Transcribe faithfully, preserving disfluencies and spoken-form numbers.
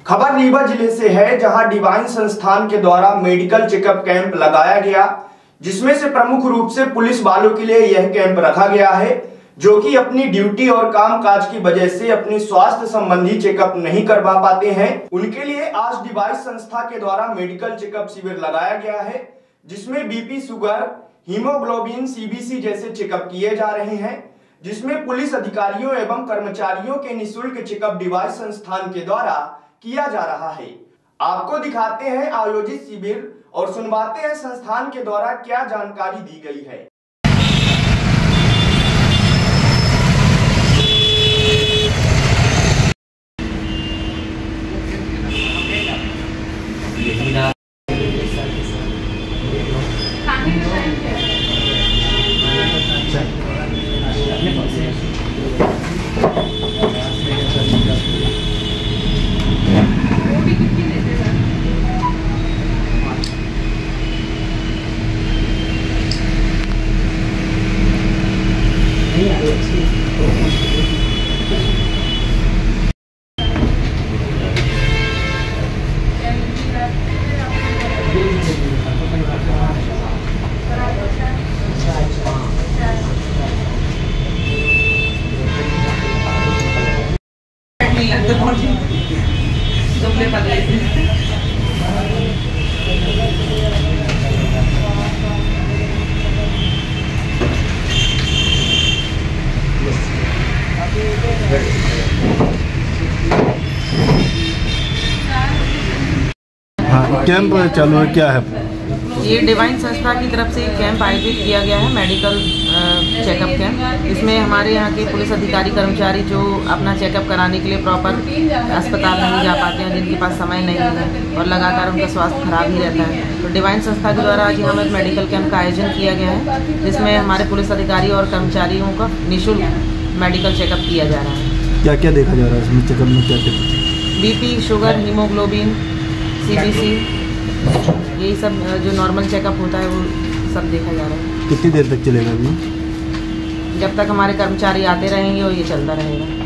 खबर रीवा जिले से है, जहां डिवाइन संस्थान के द्वारा मेडिकल चेकअप कैंप लगाया गया, जिसमें से प्रमुख रूप से पुलिस वालों के लिए यह कैंप रखा गया है, जो कि अपनी ड्यूटी और कामकाज की वजह से अपनी स्वास्थ्य संबंधी चेकअप नहीं करवा पाते हैं। उनके लिए आज डिवाइन संस्था के द्वारा मेडिकल चेकअप शिविर लगाया गया है, जिसमें बीपी, शुगर, हीमोग्लोबिन, सीबीसी जैसे चेकअप किए जा रहे हैं, जिसमें पुलिस अधिकारियों एवं कर्मचारियों के निःशुल्क चेकअप डिवाइन संस्थान के द्वारा किया जा रहा है। आपको दिखाते हैं आयोजित शिविर और सुनवाते हैं संस्थान के द्वारा क्या जानकारी दी गई है। हाँ, कैंप चालू है, क्या है? ये डिवाइन संस्था की तरफ से कैंप आयोजित किया गया है, मेडिकल चेकअप कैंप। इसमें हमारे यहाँ के पुलिस अधिकारी कर्मचारी जो अपना चेकअप कराने के लिए प्रॉपर अस्पताल नहीं जा पाते हैं, जिनके पास समय नहीं है और लगातार उनका स्वास्थ्य खराब ही रहता है, तो डिवाइन संस्था के द्वारा आज यहाँ एक मेडिकल कैंप का आयोजन किया गया है, जिसमें हमारे पुलिस अधिकारी और कर्मचारियों का निःशुल्क मेडिकल चेकअप किया जा रहा है। क्या क्या देखा जा रहा है इसमें चेकअप में? क्या क्या? बीपी, शुगर, हीमोग्लोबिन, सीबीसी, यही सब जो नॉर्मल चेकअप होता है वो सब देखा जा रहा है। कितनी देर तक चलेगा अभी? जब तक हमारे कर्मचारी आते रहेंगे और ये चलता रहेगा।